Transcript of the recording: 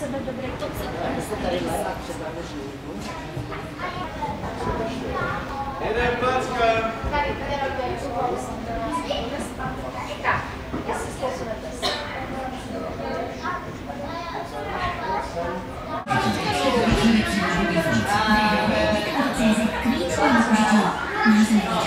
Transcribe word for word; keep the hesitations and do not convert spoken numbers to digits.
sebe dobrý pocit. Jeden placka. Tady, tady robíme tak, jestli posunete se. Klíčová